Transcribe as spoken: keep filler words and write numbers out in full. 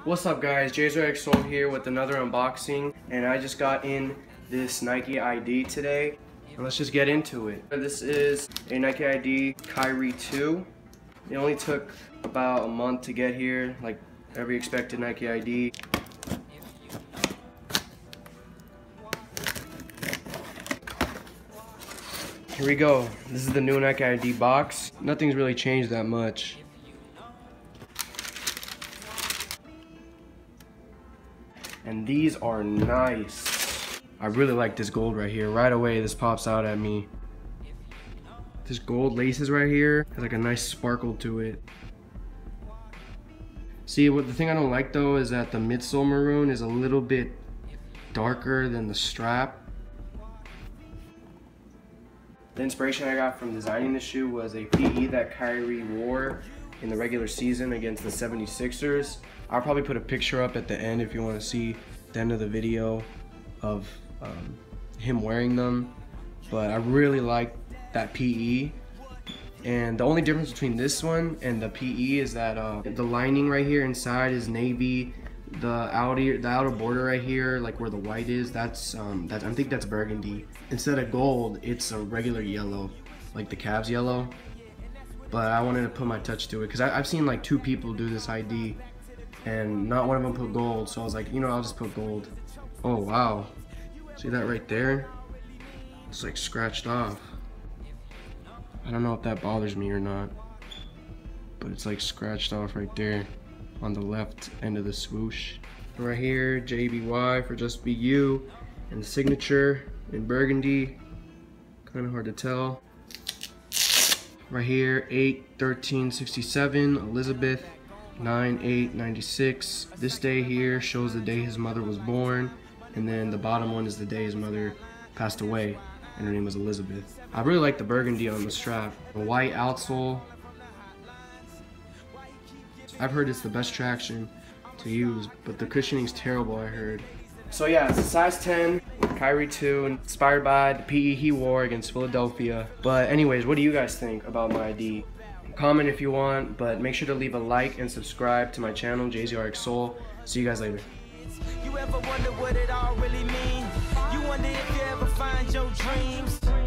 What's up guys, Kyrie here with another unboxing, and I just got in this Nike I D today. Let's just get into it. This is a Nike I D Kyrie two. It only took about a month to get here, like every expected Nike I D. Here we go. This is the new Nike I D box. Nothing's really changed that much. And these are nice. I really like this gold right here. Right away, this pops out at me. This gold laces right here has like a nice sparkle to it. See, what the thing I don't like though is that the midsole maroon is a little bit darker than the strap. The inspiration I got from designing this shoe was a P E that Kyrie wore in the regular season against the seventy-sixers. I'll probably put a picture up at the end if you want to see the end of the video of um, him wearing them. But I really like that P E. And the only difference between this one and the P E is that uh, the lining right here inside is navy. The outer, the outer border right here, like where the white is, that's um, that I think that's burgundy. Instead of gold, it's a regular yellow, like the Cavs yellow. But I wanted to put my touch to it because I've seen like two people do this I D, and not one of them put gold. So I was like, you know, I'll just put gold. Oh wow, see that right there? It's like scratched off. I don't know if that bothers me or not, but it's like scratched off right there on the left end of the swoosh. Right here, J B Y for Just Be You, and the signature in burgundy. Kind of hard to tell. Right here, eight thirteen sixty-seven, Elizabeth, nine eight ninety-six. This day here shows the day his mother was born, and then the bottom one is the day his mother passed away, and her name was Elizabeth. I really like the burgundy on the strap. The white outsole. I've heard it's the best traction to use, but the cushioning's terrible, I heard. So yeah, it's a size ten, Kyrie two, inspired by the P E he wore against Philadelphia. But anyways, what do you guys think about my I D? Comment if you want, but make sure to leave a like and subscribe to my channel, Kyrie. See you guys later. You ever wonder what it all really means? You wonder if you ever find your dreams?